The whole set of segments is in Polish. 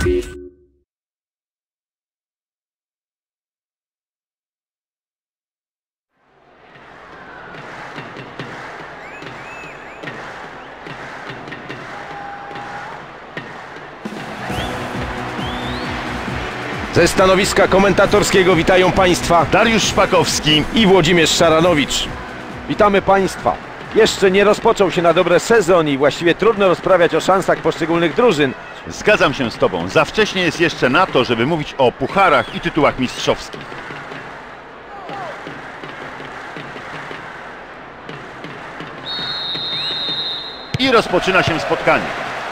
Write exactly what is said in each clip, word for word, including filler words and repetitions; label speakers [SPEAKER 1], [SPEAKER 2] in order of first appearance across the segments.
[SPEAKER 1] Ze stanowiska komentatorskiego witają Państwa
[SPEAKER 2] Dariusz Szpakowski
[SPEAKER 1] i Włodzimierz Szaranowicz. Witamy Państwa. Jeszcze nie rozpoczął się na dobre sezon i właściwie trudno rozprawiać o szansach poszczególnych drużyn.
[SPEAKER 2] Zgadzam się z Tobą. Za wcześnie jest jeszcze na to, żeby mówić o pucharach i tytułach mistrzowskich. I rozpoczyna się spotkanie.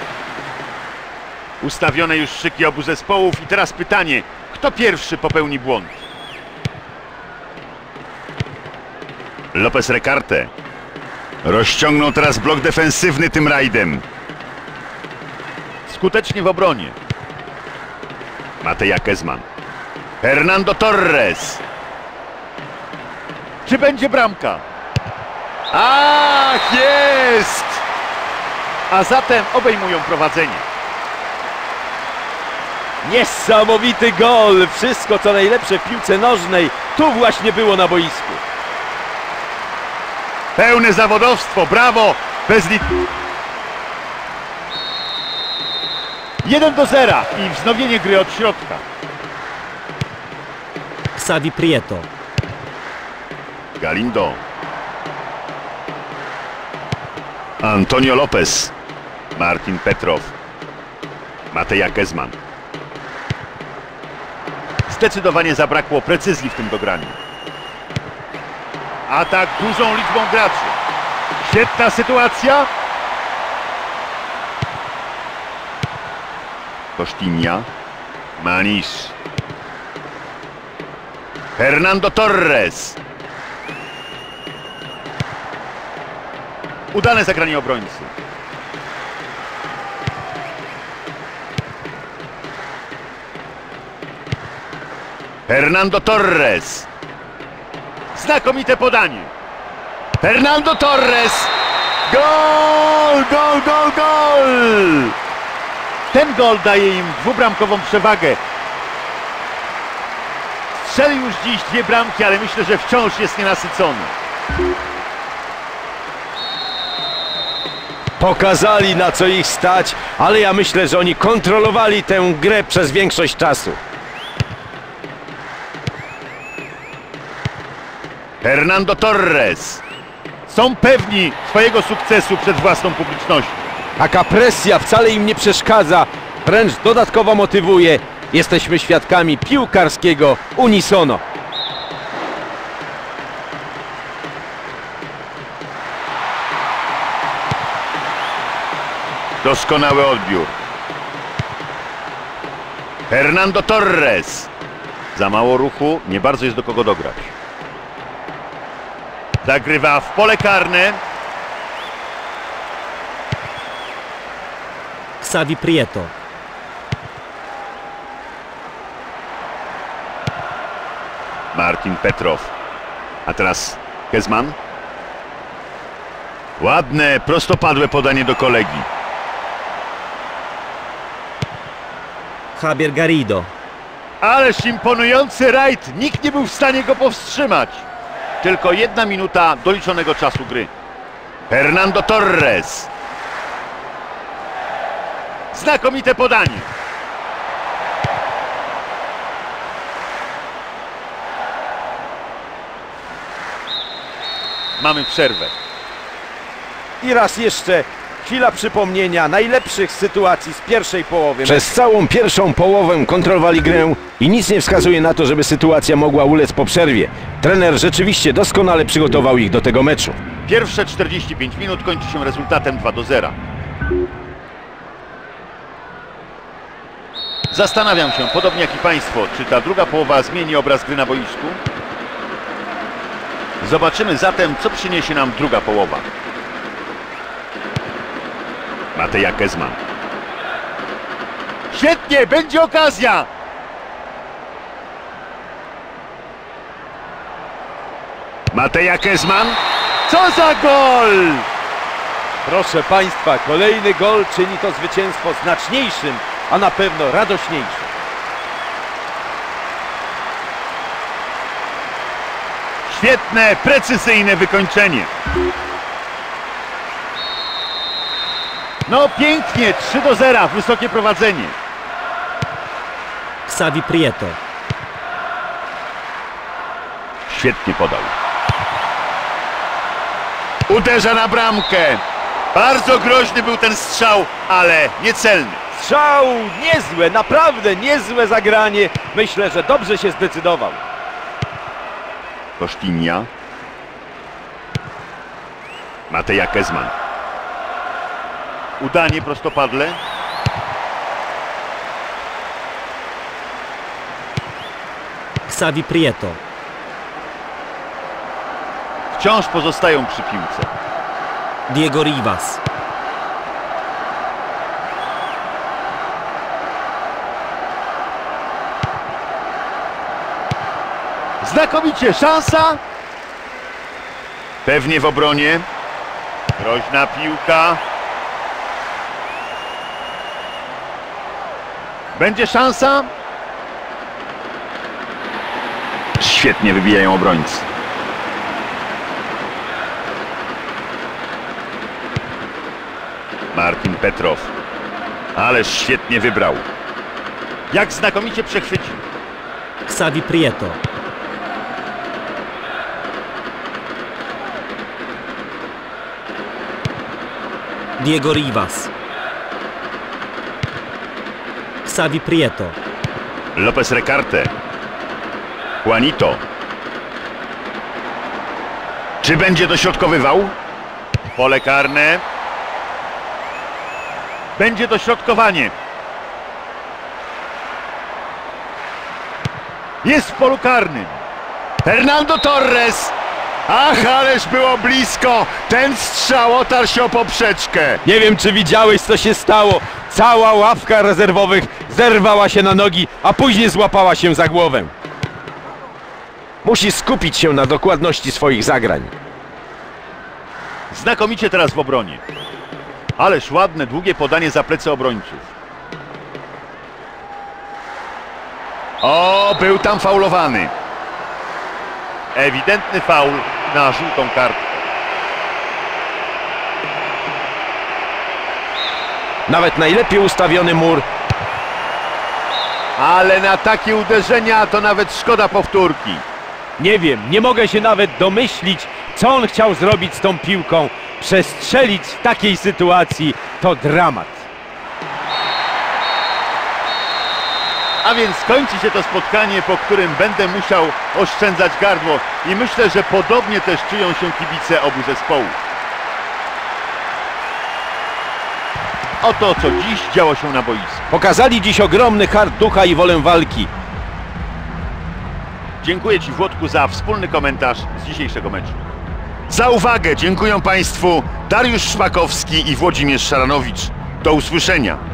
[SPEAKER 2] Ustawione już szyki obu zespołów i teraz pytanie, kto pierwszy popełni błąd? Lopez Recarte rozciągnął teraz blok defensywny tym rajdem. Skutecznie w obronie. Mateja Kezman. Hernando Torres. Czy będzie bramka? Ach, jest! A zatem obejmują prowadzenie.
[SPEAKER 1] Niesamowity gol! Wszystko co najlepsze w piłce nożnej tu właśnie było na boisku.
[SPEAKER 2] Pełne zawodowstwo, brawo! Bez lit... jeden do zera i wznowienie gry od środka.
[SPEAKER 3] Xavi Prieto.
[SPEAKER 2] Galindo. Antonio Lopez. Martin Petrow. Mateja Kezman. Zdecydowanie zabrakło precyzji w tym dograniu. Atak dużą liczbą graczy. Świetna sytuacja. Kosztinia. Manisz. Hernando Torres. Udane zagranie obrońcy. Hernando Torres. Znakomite podanie. Hernando Torres. Gol! Gol, gol, gol! Ten gol daje im dwubramkową przewagę. Strzelił już dziś dwie bramki, ale myślę, że wciąż jest nienasycony.
[SPEAKER 1] Pokazali na co ich stać, ale ja myślę, że oni kontrolowali tę grę przez większość czasu.
[SPEAKER 2] Hernando Torres. Są pewni swojego sukcesu przed własną publicznością.
[SPEAKER 1] Taka presja wcale im nie przeszkadza, wręcz dodatkowo motywuje. Jesteśmy świadkami piłkarskiego unisono.
[SPEAKER 2] Doskonały odbiór. Hernando Torres. Za mało ruchu, nie bardzo jest do kogo dograć. Zagrywa w pole karne.
[SPEAKER 3] Xavi Prieto.
[SPEAKER 2] Martin Petrow. A teraz Kezman. Ładne, prostopadłe podanie do kolegi.
[SPEAKER 3] Javier Garrido.
[SPEAKER 2] Ależ imponujący rajd. Nikt nie był w stanie go powstrzymać. Tylko jedna minuta doliczonego czasu gry. Hernando Torres. Znakomite podanie. Mamy przerwę.
[SPEAKER 1] I raz jeszcze chwila przypomnienia najlepszych sytuacji z pierwszej połowy. Przez całą pierwszą połowę kontrolowali grę i nic nie wskazuje na to, żeby sytuacja mogła ulec po przerwie. Trener rzeczywiście doskonale przygotował ich do tego meczu.
[SPEAKER 2] Pierwsze czterdzieści pięć minut kończy się rezultatem dwa do zera. Zastanawiam się, podobnie jak i Państwo, czy ta druga połowa zmieni obraz gry na boisku? Zobaczymy zatem, co przyniesie nam druga połowa. Mateja Kezman. Świetnie, będzie okazja! Mateja Kezman. Co za gol!
[SPEAKER 1] Proszę Państwa, kolejny gol czyni to zwycięstwo znaczniejszym a na pewno radośniejsze.
[SPEAKER 2] Świetne, precyzyjne wykończenie. No pięknie, trzy do zera, wysokie prowadzenie.
[SPEAKER 3] Xavi Prieto.
[SPEAKER 2] Świetnie podał. Uderza na bramkę. Bardzo groźny był ten strzał, ale niecelny.
[SPEAKER 1] Strzał niezłe, naprawdę niezłe zagranie. Myślę, że dobrze się zdecydował.
[SPEAKER 2] Kosztinia. Mateja Kezman. Udanie prostopadle.
[SPEAKER 3] Xavi Prieto.
[SPEAKER 2] Wciąż pozostają przy piłce.
[SPEAKER 3] Diego Rivas.
[SPEAKER 2] Znakomicie, szansa. Pewnie w obronie. Groźna piłka. Będzie szansa. Świetnie wybijają obrońcy. Martin Petrow. Ależ świetnie wybrał. Jak znakomicie przechwycił.
[SPEAKER 3] Xavi Prieto. Diego Rivas. Xavi Prieto.
[SPEAKER 2] Lopez Recarte. Juanito. Czy będzie dośrodkowywał? Pole karne. Będzie dośrodkowanie. Jest w polu karnym. Fernando Torres. Ach, ależ było blisko. Ten strzał otarł się o poprzeczkę.
[SPEAKER 1] Nie wiem, czy widziałeś, co się stało. Cała ławka rezerwowych zerwała się na nogi, a później złapała się za głowę. Musi skupić się na dokładności swoich zagrań.
[SPEAKER 2] Znakomicie teraz w obronie. Ależ ładne, długie podanie za plecy obrońców. O, był tam faulowany. Ewidentny faul na żółtą kartkę.
[SPEAKER 1] Nawet najlepiej ustawiony mur.
[SPEAKER 2] Ale na takie uderzenia to nawet szkoda powtórki.
[SPEAKER 1] Nie wiem, nie mogę się nawet domyślić, co on chciał zrobić z tą piłką. Przestrzelić w takiej sytuacji to dramat.
[SPEAKER 2] A więc kończy się to spotkanie, po którym będę musiał oszczędzać gardło. I myślę, że podobnie też czują się kibice obu zespołów. Oto, co dziś działo się na boisku.
[SPEAKER 1] Pokazali dziś ogromny hart ducha i wolę walki.
[SPEAKER 2] Dziękuję Ci, Włodku, za wspólny komentarz z dzisiejszego meczu. Za uwagę dziękuję Państwu Dariusz Szpakowski i Włodzimierz Szaranowicz. Do usłyszenia.